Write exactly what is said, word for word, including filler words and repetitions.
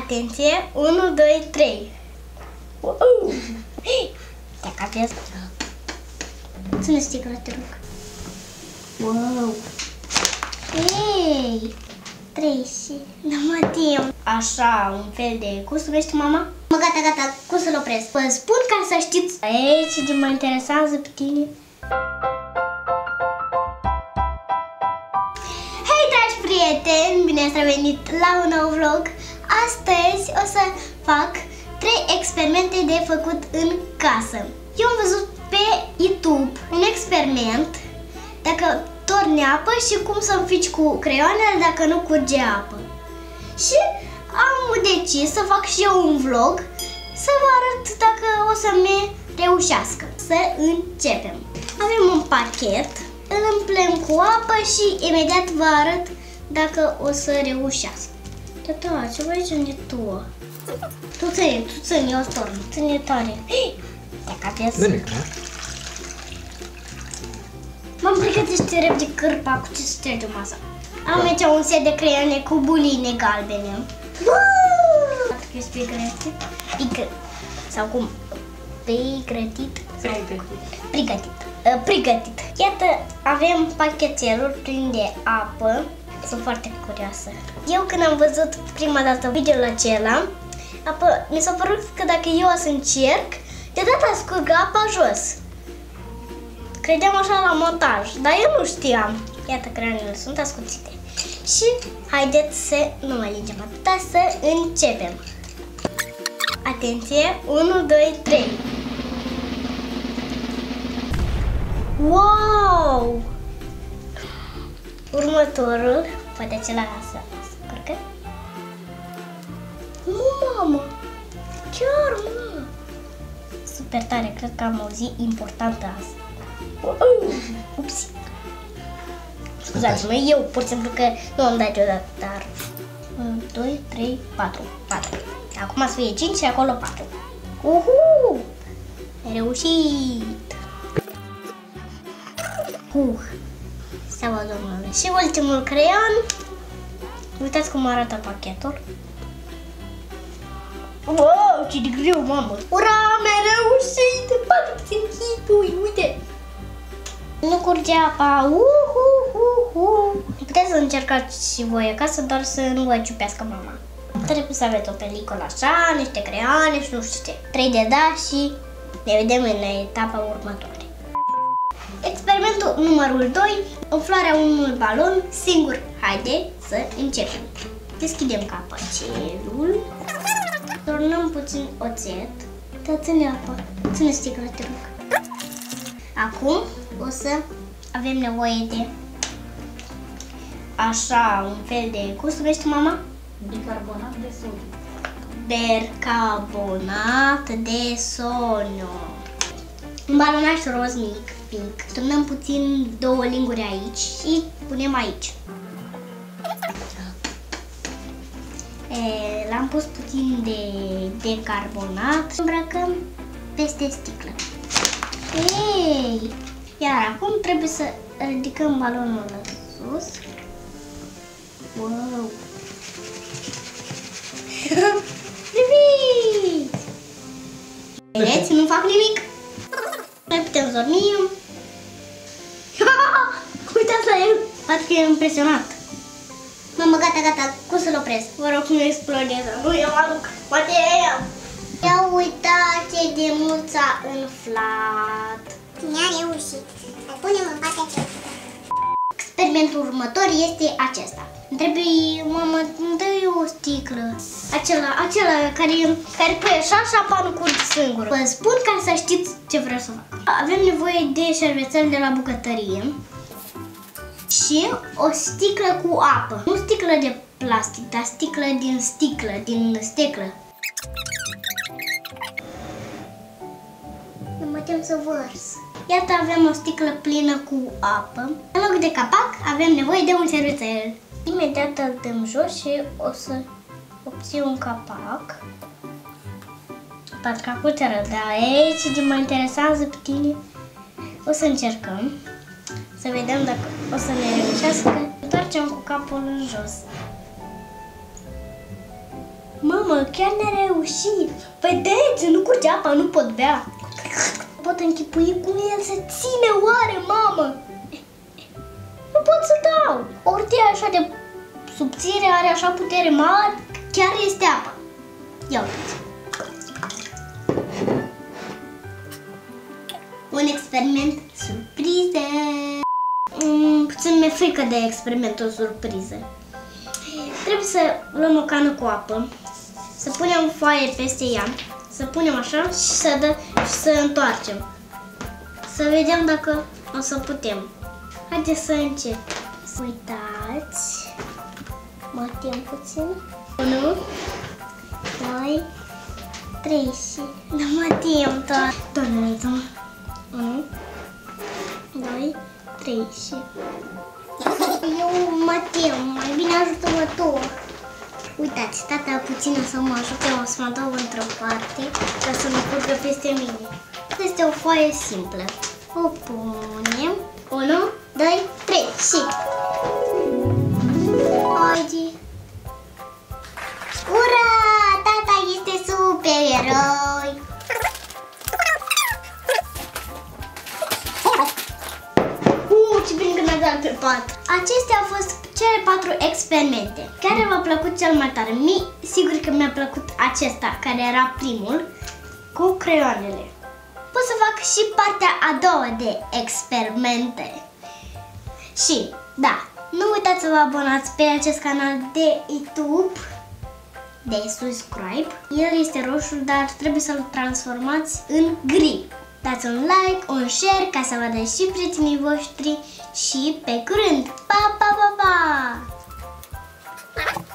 Atenție, unu, doi, trei. Uh! Dacă aveți... Ține sticla, te rog. Wow! Ei! Tracy, nu mă tem. Așa, un fel de... Cum se numește, mama? Mă, gata, gata, cum să-l opresc? Vă spun ca să știți. Ei, ce mă interesează pe tine. Hei, dragi prieteni, bine ați revenit la un nou vlog. Astăzi o să fac trei experimente de făcut în casă. Eu am văzut pe YouTube un experiment dacă torni apă și cum să înfici cu creioanele dacă nu curge apă. Și am decis să fac și eu un vlog să vă arăt dacă o să-mi reușească. Să începem. Avem un pachet, îl umplem cu apă și imediat vă arăt dacă o să reușească. Tata, ce vrei unde tu? Tu ține, tu ține, eu torn, ține tare. Dacă aveți... M-am pregătit repede cârpa cu ce șterge masa. Am aici un set de creioane cu buline galbene. Dacă ești pregătit, pregătit. Sau cum? Pregătit? Pregătit. Pregătit. Iată, avem pachetelul plin de apă. Sunt foarte curioasă. Eu când am văzut prima dată videoul acela, apă, mi s-a părut că dacă eu o să încerc, deodată scurgă apa jos. Credeam așa la montaj, dar eu nu știam. Iată, creioanele sunt ascuțite. Și haideți să nu mai lingem atâta, să începem. Atenție, unu, doi, trei. Wow! Următorul, poate acela să scurcă. Nu, mamă! Chiar, mă! Super tare, cred că am o zi importantă azi. Ups! Scuzați-mă, eu pur și simplu că nu am dat deodată, dar... unu, doi, trei, patru. patru. Acum să fie cinci și acolo patru. Uhu! Ai reușit! Uh! Slavă Domnului! Și ultimul creion. Uitați cum arată pachetul. Wow, ce de greu, mamă! Ura, mi-a reușit! Bate puțin chipui, uite! Nu curge apa! Uhuhuhu! Puteți să încercați și voi acasă, doar să nu vă ciupească mama. Trebuie să aveți o peliculă așa, niște creioane și nu știu ce. trei D da și ne vedem în etapa următoare. Experimentul numărul doi. Umflarea unui balon singur. Haide să începem. Deschidem capacelul. Turnăm puțin oțet. Da, ține apă. Ține sticla, te rog. Acum o să avem nevoie de așa un fel de... Cum se numește, mama? Bicarbonat de sodiu. Bicarbonat de sodiu. Un balonaj roz mic, mic. Turnăm puțin două linguri aici și punem aici. L-am pus puțin de bicarbonat. Îmbrăcăm peste sticlă. Ei! Iar acum trebuie să ridicăm balonul la sus. Wow! Priviți! Vedeți? Nu fac nimic. Noi putem zorni. Uitați la el! Poate că e impresionat. Mamă, gata, gata. Cum să-l opresc? Vă rog, nu explodeze. Nu, eu mă duc. Poate e el. Ia uitați ce de mult s-a înflat. Ne-a reușit. Îl punem în partea aceasta. Experimentul următor este acesta. Trebuie, mamă, îmi dă o sticlă. Acela, acela care, care pui așa și apa nu curge singur. Vă spun ca să știți ce vreau să fac. Avem nevoie de șervețel de la bucătărie și o sticlă cu apă. Nu sticlă de plastic, dar sticlă din sticlă, din sticlă. Nu mă tem să vărs. Iată, avem o sticlă plină cu apă. În loc de capac, avem nevoie de un șervețel. Imediat îl dăm jos și o să obțin un capac. Patru capuțeră, dar aici ce mă interesează pe tine. O să încercăm. Să vedem dacă o să ne reușească. Întoarcem cu capul în jos. Mamă, Mamă, chiar ne-a reușit! Vedeți, nu curge apa, nu pot bea. Pot închipui cum el se ține oare, mamă? Nu pot să dau. O hârtie așa de subțire are așa putere mare, chiar este apa. Ia uite. Un experiment surpriză. Mm, puțin mi-e frică de experimentul surpriză. Trebuie să luăm o cană cu apă, să punem foaie peste ea, să punem așa și să, dă, și să întoarcem. Să vedem dacă o să putem. Haideți să încep. Uitați. Mă tem puțin. unu, doi, trei și... Nu mă tem, doar. Doamne, unu, doi, trei și... Eu mă tem, mai bine ajută-mă tu. Uitați, tata puțin o să mă ajute, o să mă dau într-o parte ca să nu curgă peste mine. Este o foaie simplă. O punem. unu, doi, trei și... Haide! Ura! Tata este supereroi! Uh, ce bine că mi-a dat pe pat! Acestea au fost cele patru experimente. Care v-a plăcut cel mai tare? Mie, sigur că mi-a plăcut acesta, care era primul, cu creioanele. Pot să fac și partea a doua de experimente. Și, da, nu uitați să vă abonați pe acest canal de YouTube, de subscribe. El este roșu, dar trebuie să-l transformați în gri. Dați un like, un share ca să vadă și prietenii voștri și pe curând. Pa, pa, pa, pa!